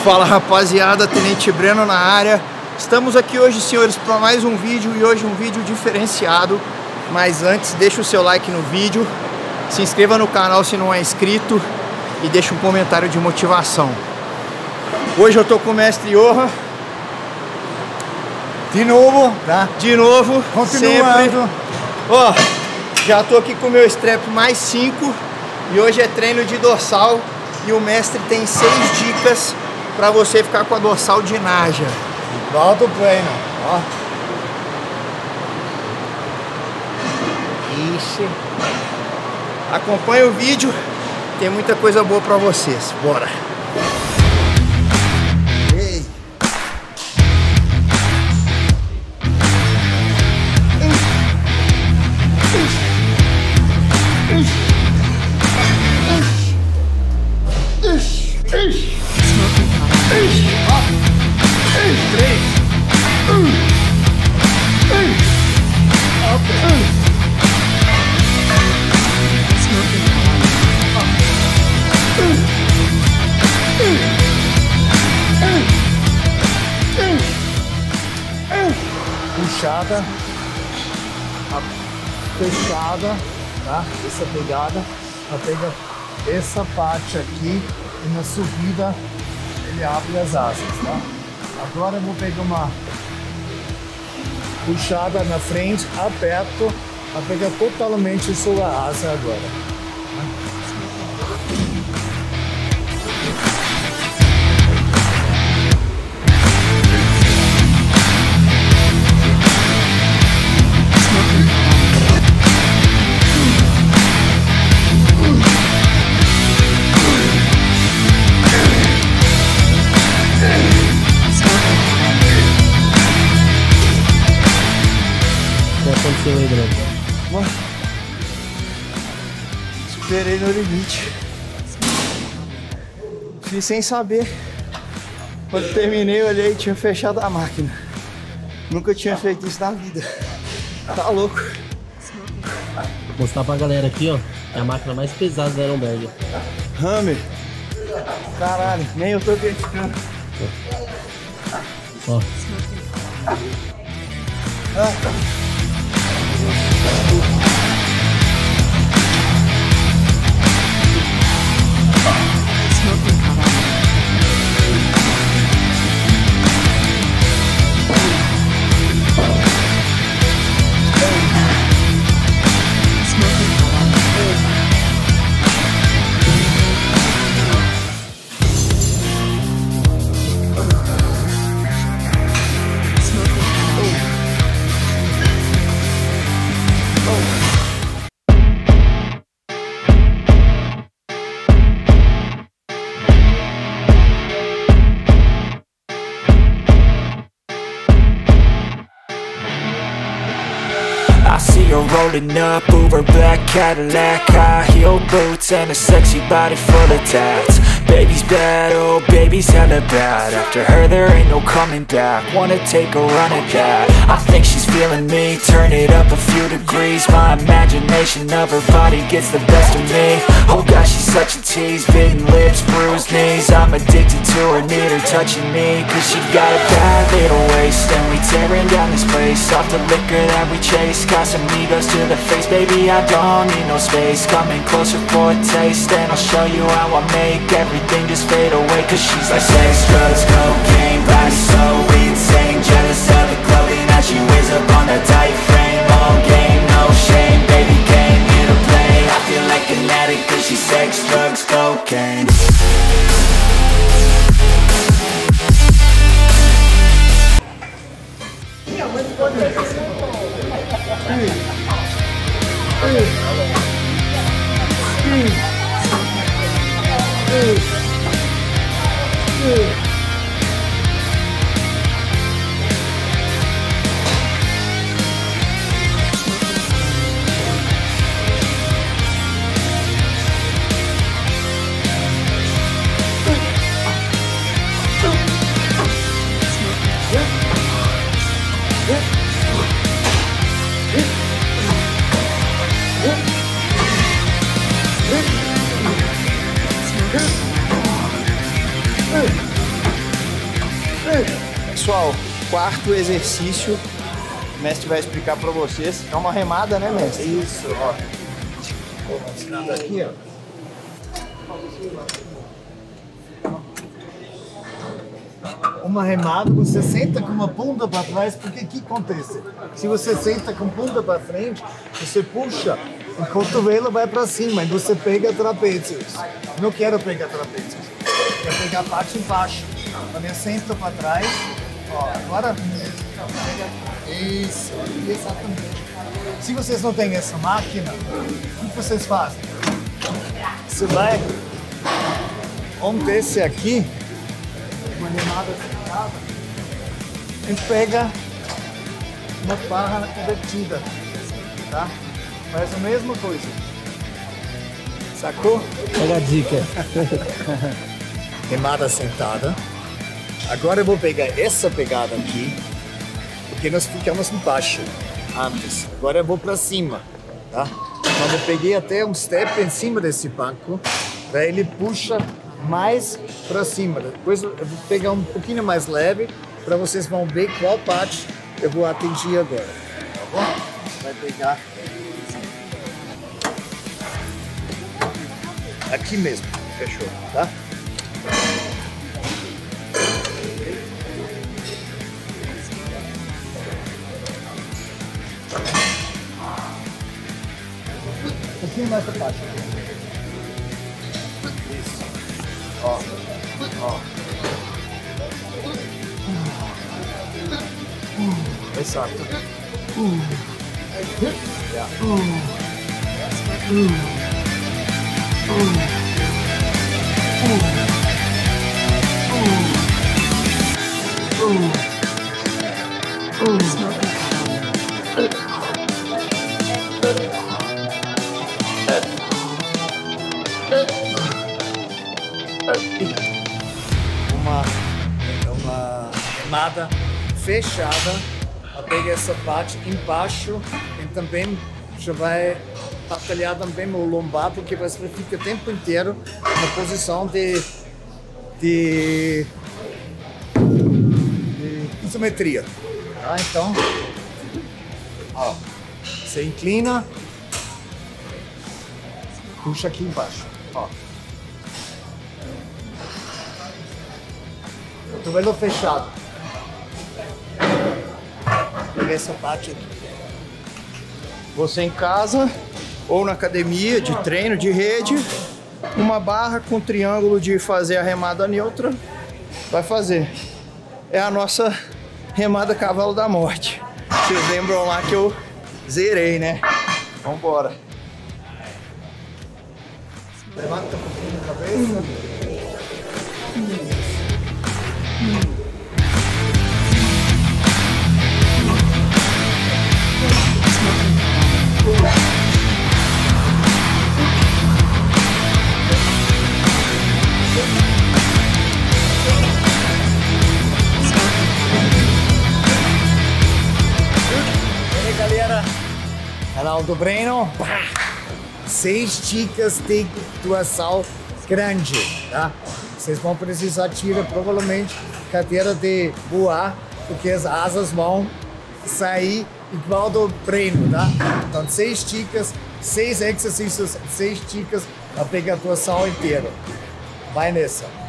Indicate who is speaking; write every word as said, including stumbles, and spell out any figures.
Speaker 1: Fala rapaziada, Tenente Breno na área. Estamos aqui hoje, senhores, para mais um vídeo, e hoje um vídeo diferenciado. Mas antes, deixa o seu like no vídeo, se inscreva no canal se não é inscrito e deixa um comentário de motivação. Hoje eu tô com o mestre Johan.
Speaker 2: De novo, tá?
Speaker 1: De novo,
Speaker 2: continuando.
Speaker 1: Ó, já tô aqui com o meu strap mais cinco e hoje é treino de dorsal e o mestre tem seis dicas para você ficar com a dorsal de Naja.
Speaker 2: Volta o treino, ó.
Speaker 1: Ixi. Acompanha o vídeo, tem muita coisa boa para vocês. Bora. Ei.
Speaker 2: Puxada, fechada, tá? Essa pegada, ela pega essa parte aqui e na subida ele abre as asas, tá? Agora eu vou pegar uma puxada na frente, aperto, ela pega totalmente sobre a asa agora.
Speaker 1: Esperei no limite. Fiz sem saber. Quando terminei, eu olhei e tinha fechado a máquina. Nunca tinha feito isso na vida. Tá louco.
Speaker 3: Vou mostrar pra galera aqui, ó. É a máquina mais pesada da Ironberg.
Speaker 1: Hammer. Caralho, nem eu tô acreditando.
Speaker 3: Ó.
Speaker 1: Ah.
Speaker 4: Rolling up, Uber black Cadillac, high heel boots and a sexy body full of tats. Baby's bad, oh baby's hella bad. After her there ain't no coming back. Wanna take a run at that. I think she's feeling me. Turn it up a few degrees. My imagination of her body gets the best of me. Oh gosh, she's such a tease. Bitten lips, bruised knees. I'm addicted to her, need her touching me. Cause she got a bad little waist, and we tearing down this place off the liquor that we chase. Casamigos to the face, baby, I don't need no space. Coming closer for a taste, and I'll show you how I make everything just fade away. Cause she's like sex, drugs, cocaine, body so insane. Jealous of the clothing that she wears up on that tight frame. All game, no shame, baby came here to play. I feel like an addict cause she's sex, drugs, cocaine.
Speaker 1: Pessoal, quarto exercício, o mestre vai explicar para vocês. É uma remada, né, mestre?
Speaker 2: Isso, ó. Vou mostrar aqui, ó. Uma remada, você senta com uma bunda para trás, porque o que acontece? Se você senta com a bunda para frente, você puxa, o cotovelo vai para cima e você pega trapézios. Não quero pegar trapézios, quero pegar a parte embaixo. Quando eu sento para trás, ó, agora... Isso, exatamente. Se vocês não têm essa máquina, o que vocês fazem? Você vai... Onde esse aqui, uma remada sentada, e pega uma barra invertida, tá? Faz a mesma coisa. Sacou?
Speaker 3: Pega a dica.
Speaker 2: Remada sentada. Agora eu vou pegar essa pegada aqui, porque nós ficamos embaixo antes. Agora eu vou para cima, tá? Então eu peguei até um step em cima desse banco, daí ele puxa mais para cima. Depois eu vou pegar um pouquinho mais leve para vocês vão ver qual parte eu vou atingir agora. Tá bom? Vai pegar aqui mesmo. Fechou, tá? Um pouquinho mais para baixo. Isso. Ó, ó. Exato. Yeah. Uma, uma remada fechada, a pegar essa parte embaixo e também já vai batalhar também o lombar, porque você fica o tempo inteiro na posição de, de, de isometria. Tá? Então, ó, você inclina, puxa aqui embaixo. Ó. Cotovelo fechado. Peguei essa parte aqui.
Speaker 1: Você em casa ou na academia de treino de rede, uma barra com triângulo de fazer a remada neutra, vai fazer. É a nossa remada cavalo da morte. Vocês lembram lá que eu zerei, né? Vambora.
Speaker 2: Levanta um pouquinho a cabeça. E aí, galera, canal do Breno. Seis dicas de doação grande, tá? Vocês vão precisar tirar provavelmente cadeira de voar, porque as asas vão sair igual do Breno, tá? Então, seis dicas, seis exercícios, seis dicas para pegar a doação inteira. Vai nessa.